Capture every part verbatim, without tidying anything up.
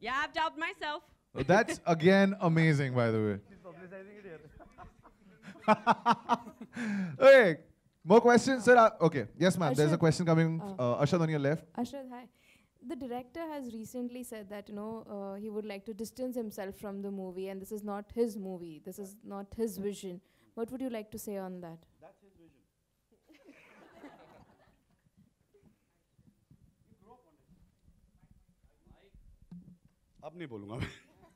Yeah, I've dubbed myself. Oh, that's again amazing, by the way. Okay, more questions, sir? Uh, okay, yes, ma'am. There's a Arshad, question coming. uh, Uh, Arshad on your left. Ashrad, hi. The director has recently said that you know uh, he would like to distance himself from the movie, and this is not his movie. This is not his vision. What would you like to say on that? That's his vision. अब नहीं बोलूँगा मैं.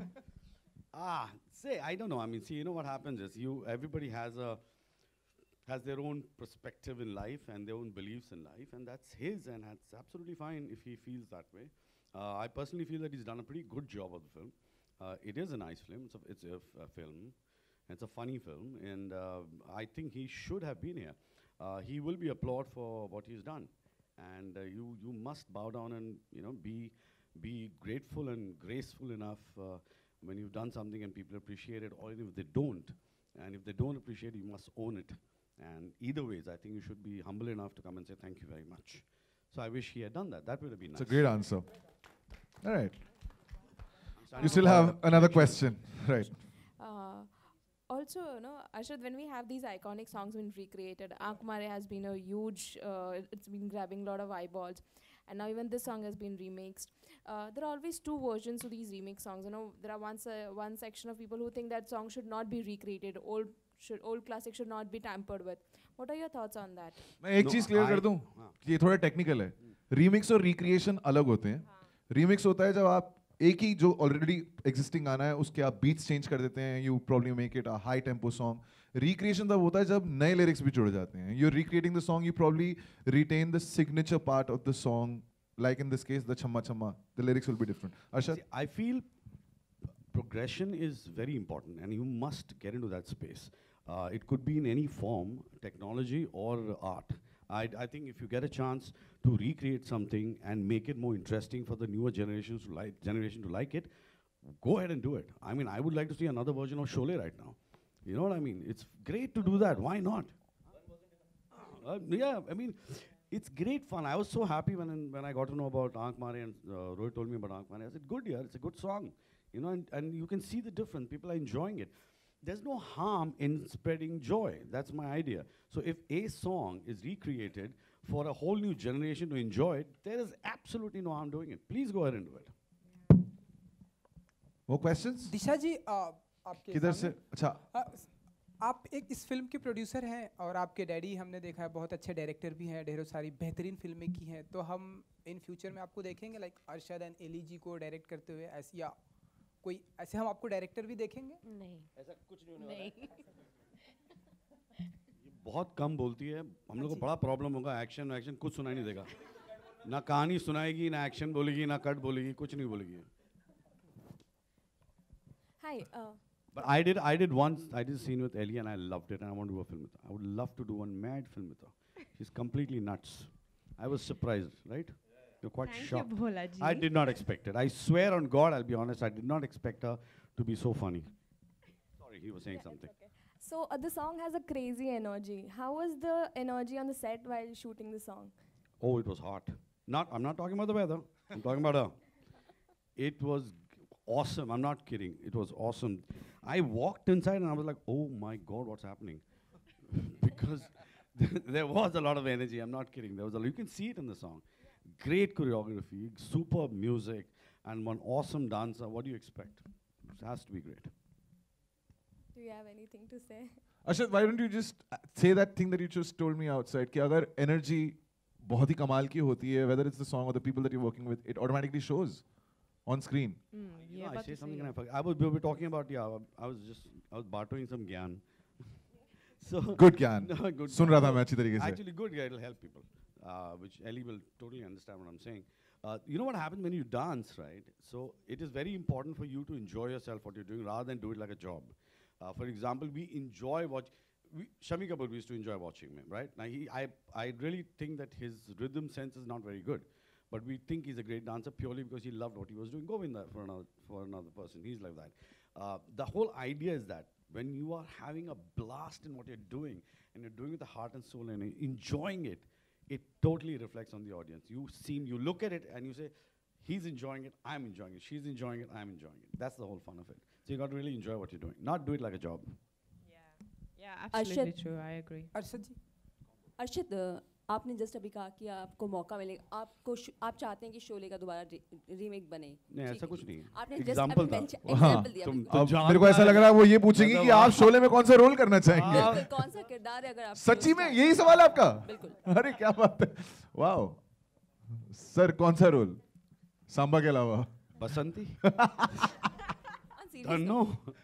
Ah, say, I don't know. I mean, see, you know what happens is you, everybody has a, has their own perspective in life and their own beliefs in life, and that's his, and that's absolutely fine if he feels that way. Uh, I personally feel that he's done a pretty good job of the film. Uh, it is a nice film. It's a, it's a, f- a film. It's a funny film, and uh, I think he should have been here. Uh, he will be applauded for what he's done, and uh, you you must bow down and you know be be grateful and graceful enough uh, when you've done something and people appreciate it, or even if they don't. And if they don't appreciate it, you must own it. And either ways, I think you should be humble enough to come and say thank you very much. So I wish he had done that. That would have been It's nice. a great answer. All right. I'm starting You to still call have it another connection. question, right? Uh, also, you know, Ashrad, when we have these iconic songs been recreated, Aankh Mare has been a huge, uh, it's been grabbing a lot of eyeballs. And now even this song has been remixed. Uh, there are always two versions to these remix songs. You know, there are one, se- one section of people who think that song should not be recreated, old should old classic should not be tampered with. What are your thoughts on that? मैं एक No, चीज clear कर I- दूं हाँ. कि ये थोड़ा technical है. रीमिक्स और रिक्रिएशन अलग होते हैं. रीमिक्स होता है जब आप एक ही जो ऑलरेडी एग्जिस्टिंग गाना है उसके आप बीट्स चेंज कर देते हैं. You probably make it a high tempo song. Recreation तब होता है जब नए लिरिक्स भी जुड़ जाते हैं. You are recreating the song, you probably retain the signature part of the song. Like in this case, the Chamma Chamma, the lyrics will be different. Arshad? See, I feel progression is very important, and you must get into that space. Uh, it could be in any form, technology or art. I, I think if you get a chance to recreate something and make it more interesting for the newer generations to like generation to like it, go ahead and do it. I mean, I would like to see another version of Sholay right now. You know what I mean? It's great to do that. Why not? Uh, yeah, I mean, it's great fun. I was so happy when when I got to know about Aankh Mare and uh, Rohit told me about Aankh Mare. I said, good, yeah, it's a good song. You know, and, and you can see the difference. People are enjoying it. There's no harm in spreading joy. That's my idea. So if a song is recreated for a whole new generation to enjoy it, there is absolutely no harm doing it. Please go ahead and do it. More questions? Disha ji आ, आपके किधर से? सामने- अच्छा. आ, स- आप एक इस फिल्म के प्रोड्यूसर हैं और आपके डैडी हमने देखा है बहुत अच्छे डायरेक्टर भी हैं, ढेरों सारी बेहतरीन फिल्में की हैं. तो हम इन फ्यूचर में आपको देखेंगे लाइक अरशद एंड एली जी को डायरेक्ट करते हुए ऐसी, या कोई ऐसे हम आपको डायरेक्टर भी देखेंगे? नहीं. ऐसा कुछ नहीं होने वाला. ये बहुत कम बोलती है. हम लोग को बड़ा प्रॉब्लम होगा. एक्शन एक्शन कुछ सुनाई नहीं देगा. ना कहानी सुनाएगी, ना एक्शन बोलेगी, ना कट बोलेगी, कुछ नहीं बोलेगी. Hi. Uh, But I did, I did once, I did a scene with Ellie and I loved it and I want to do a film with her. I would love to do one mad film with her. She's completely nuts. I was surprised, right? You're quite Thank shocked. you, Bhola ji. I did not expect it. I swear on God, I'll be honest, I did not expect her to be so funny. Sorry, he was saying something. so uh, the song has a crazy energy. How was the energy on the set while shooting the song? Oh, it was hot. Not, I'm not talking about the weather. I'm talking about her. It was g- awesome. I'm not kidding. It was awesome. I walked inside and I was like, oh my God, what's happening? Because there was a lot of energy. I'm not kidding. There was a, you can see it in the song. Great choreography, superb music, and one awesome dancer. What do you expect? It has to be great. Do you have anything to say? Arshad, why don't you just uh, say that thing that you just told me outside कि अगर energy बहुत ही कमाल की होती है, whether it's the song or the people that you're working with, it automatically shows on screen. Hmm, You ये know, I बात say तो something सही and I है. forget. I was, we were talking about, yeah, I was just, I was bartering some gyan. so Good ज्ञान. No, good सुन gyan. रहा था मैं अच्छी तरीके से. Actually, good, yeah, it'll help people, uh, which Ellie will totally understand what I'm saying. Uh, you know what happens when you dance, right? So it is very important for you to enjoy yourself, what you're doing, rather than do it like a job. Uh, for example, we enjoy watch. We, Shami Kapoor, we used to enjoy watching him, right? Now, he, I, I really think that his rhythm sense is not very good, but we think he's a great dancer purely because he loved what he was doing. Govinda for another, for another person, he's like that. Uh, the whole idea is that when you are having a blast in what you're doing, and you're doing it with the heart and soul and enjoying it, it totally reflects on the audience. You seem, you look at it and you say, he's enjoying it, I'm enjoying it. She's enjoying it, I'm enjoying it. That's the whole fun of it. So you got to really enjoy what you're doing. Not do it like a job. Yeah, yeah, absolutely Arshad- true. I agree. Arshad जी अर्शद अ, आपने just अभी कहा कि आपको मौका मिलेगा, आपको show- आप चाहते हैं कि शोले का दोबारा रीमेक बने। नहीं, ठीक ऐसा है कुछ जी। नहीं है। आपने just Example अभी था। mention- हाँ, example दिया तुम- बिल्कुल। अब जानता मेरे को ऐसा है। लग रहा है वो ये पूछेंगी मतलब कि आप आप- शोले में कौन सा रोल करना चाहेंगे। बिल्कुल, कौन सा किरदार है अगर आप सच्ची में यही सवाल है आपका? बिल्कुल। अरे क्या बात है, वाओ सर, कौन सा रोल सांबा के अलावा? Basanti? On serious Don't note, know.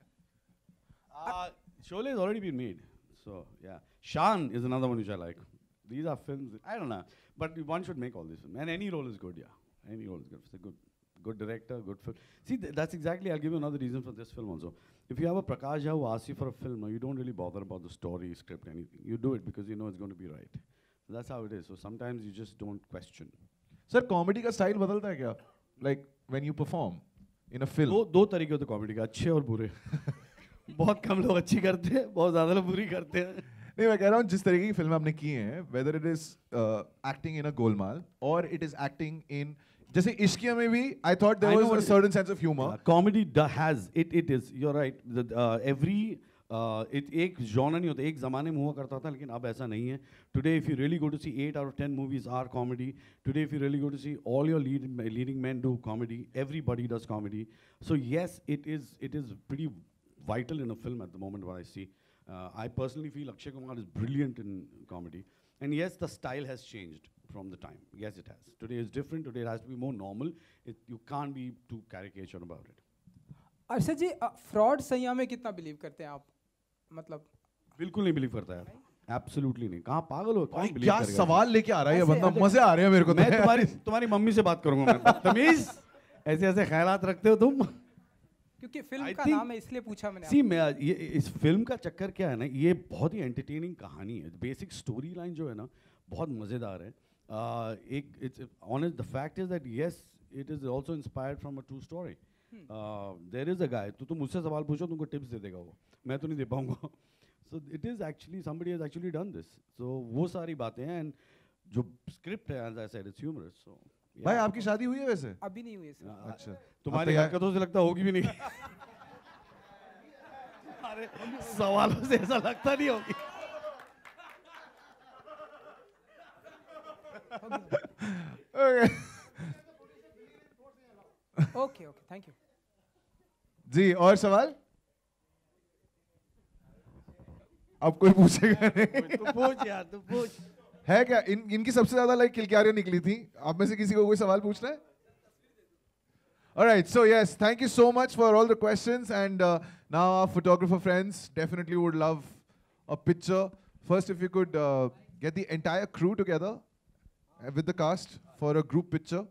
Uh, Sholay has already been made. So, yeah. Shan is another one which I like. These are films, I don't know. But one should make all these films. And any role is good, yeah. Any role is good. It's a good, good director, good film. See, th- that's exactly, I'll give you another reason for this film also. If you have a Prakash Jha who asks you for a film, you don't really bother about the story, script, anything. You do it because you know it's going to be right. So that's how it is. So sometimes you just don't question. Sir comedy का style बदलता है क्या? Like when you perform in a film? दो दो तरीके होते comedy के, अच्छे और बुरे. बहुत कम लोग अच्छी करते हैं, बहुत ज़्यादा लोग बुरी करते हैं. नहीं, मैं कह रहा हूँ जिस तरीके की फिल्म आपने की है, whether it is acting in a Golmaal और इट इज एक्टिंग इन, जैसे इश्किया में भी I thought I there know was a what- certain sense of humour. Uh, comedy da- has it. It is. You're right. The, uh, every uh, it एक genre नहीं होता. एक ज़माने में हुआ करता था, लेकिन अब ऐसा नहीं है. Today, if you really go to see eight out of ten movies are comedy. Today, if you really go to see all your lead, leading men do comedy. Everybody does comedy. So yes, it is. It is pretty vital in a film at the moment. What I see, uh, I personally feel Akshay Kumar is brilliant in comedy. And yes, the style has changed from the time. Yes, it has. Today is different. Today it has to be more normal. It, you can't be too caricature about it. Arshad ji fraud Saiyaan में कितना believe करते हैं आप? मतलब बिल्कुल नहीं believe करता है. Absolutely नहीं. कहाँ पागल हो? भाई कौन believe क्या करेगा? सवाल लेके आ रहा है ये ऐसे- बंदा, ऐसे- मजे आ रहे हैं मेरे को तो. मैं तुम्हारी तुम्हारी मम्मी से बात करूंगा मैं. बदतमीज. ऐसे ऐसे ख्यालात रखते हो तुम. क्योंकि फिल्म I का think- नाम है इसलिए पूछा मैंने सी मैं ये इस फिल्म का चक्कर क्या है ना, ये बहुत ही एंटरटेनिंग कहानी है. बेसिक स्टोरी लाइन जो है ना बहुत मज़ेदार है. Uh, एक it's honest the fact is that yes it is also inspired from a true story. There is a guy, तो तुम मुझसे सवाल पूछो, तुमको टिप्स दे देगा वो, मैं तो नहीं दे पाऊंगा. So it is actually somebody has actually done this. So वो सारी बातें हैं. एंड जो स्क्रिप्ट है, as I said, it's humorous. So भाई आपकी शादी हुई है वैसे? अभी नहीं हुई है सर। अच्छा, तुम्हारी अब तो हरकतों से लगता होगी भी नहीं. तुम्हारे सवालों से ऐसा लगता नहीं होगी. Okay. Okay okay thank you. जी, और सवाल? अब कोई पूछेगा नहीं? तू पूछ यार, तू पूछ. है क्या इन इनकी सबसे ज्यादा लाइक किलकारियां निकली थी? आप में से किसी को कोई सवाल पूछना है? All right, so yes, thank you so much for all the questions, and uh, now our photographer friends definitely would love a picture. First, if you could uh, get the entire crew together uh, with the cast for a group picture.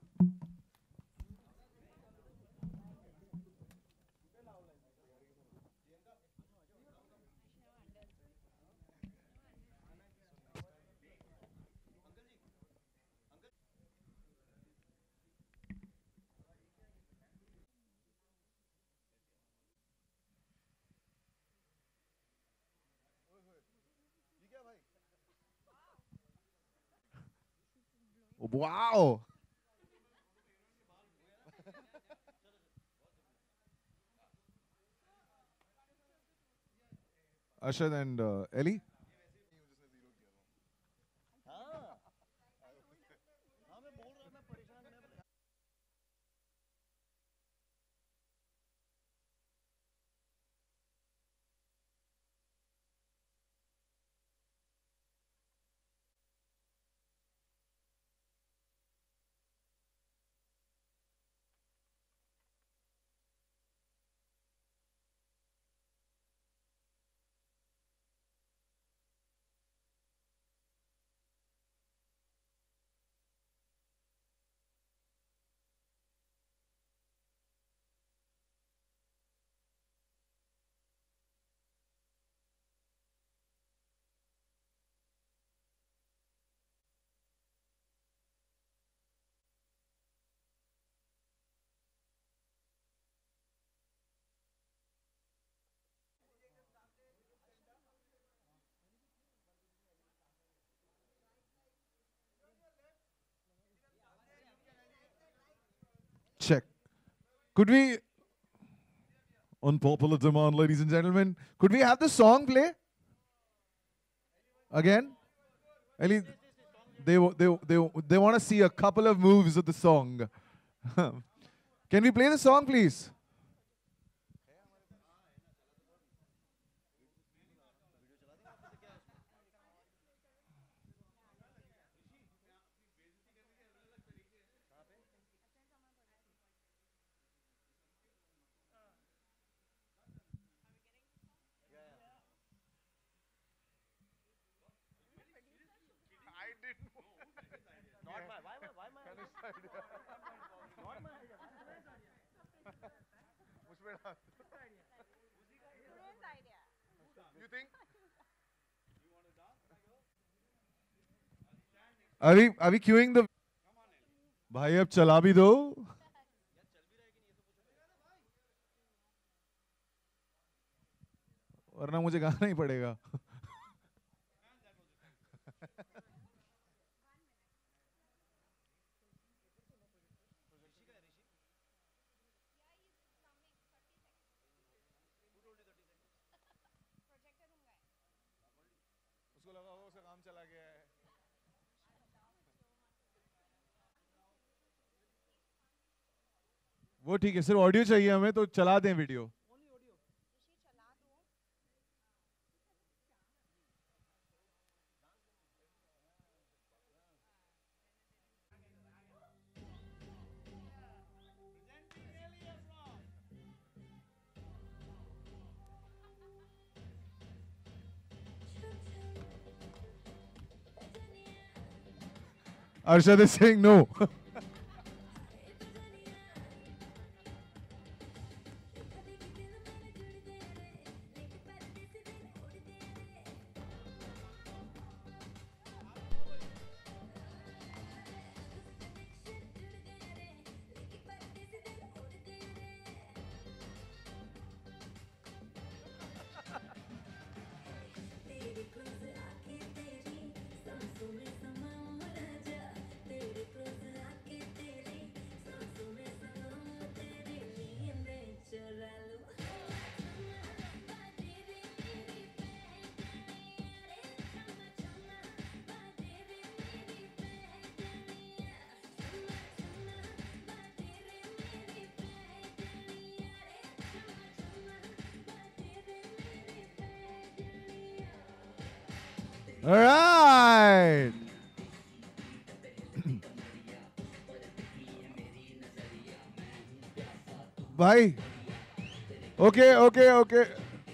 Wow! Arshad and uh, Ellie. Could we, on popular demand, ladies and gentlemen, could we have the song play? Again? Ellie, they, they, they, they want to see a couple of moves of the song. Can we play the song, please? You think? Are we are we queuing the? भाई अब चला भी दो. वरना मुझे गाना ही पड़ेगा. उसको लगा हो उसका काम चला गया है. वो ठीक है, सिर्फ ऑडियो चाहिए हमें, तो चला दें video. Arshad is saying no. All right. भाई ओके ओके ओके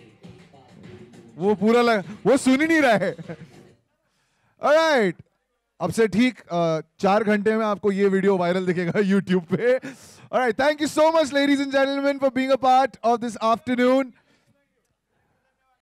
वो पूरा लगा, वो सुन ही नहीं रहा है. ऑलराइट, अब से ठीक uh, चार घंटे में आपको ये वीडियो वायरल दिखेगा यूट्यूब पे. All right, thank you so much ladies and gentleman for being a part of this afternoon.